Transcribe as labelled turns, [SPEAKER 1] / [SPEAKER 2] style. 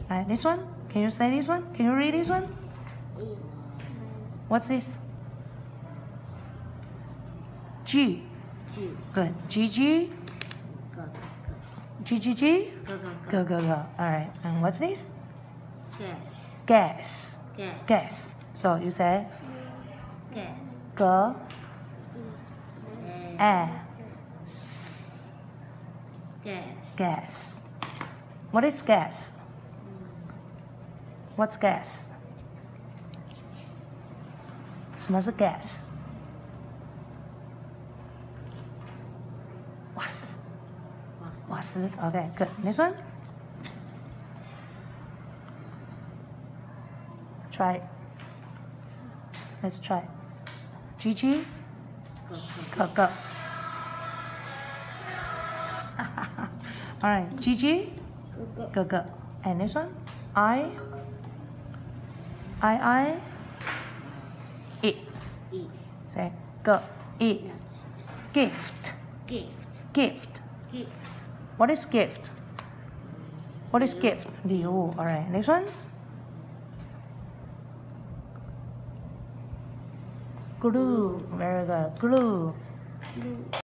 [SPEAKER 1] Alright, this one? Can you say this one? Can you read this one? What's this? G.
[SPEAKER 2] G.
[SPEAKER 1] Good. G G.
[SPEAKER 2] Go.
[SPEAKER 1] G G G.
[SPEAKER 2] Go.
[SPEAKER 1] Go. Alright, and what's this?
[SPEAKER 2] Gas.
[SPEAKER 1] Gas.
[SPEAKER 2] Gas.
[SPEAKER 1] Gas. So you say
[SPEAKER 2] Gas.
[SPEAKER 1] G. A.
[SPEAKER 2] Gas.
[SPEAKER 1] Gas. What is gas? What's gas? 什么是 gas? Was. Okay, good. Next one. Try. Let's try. Gigi. Go. All right, Gigi. Go. And this one. I. Eat. Say go. Eat. Gift. What is gift? What is gift? 礼物. Alright, next one. Glue. Very good. Glue.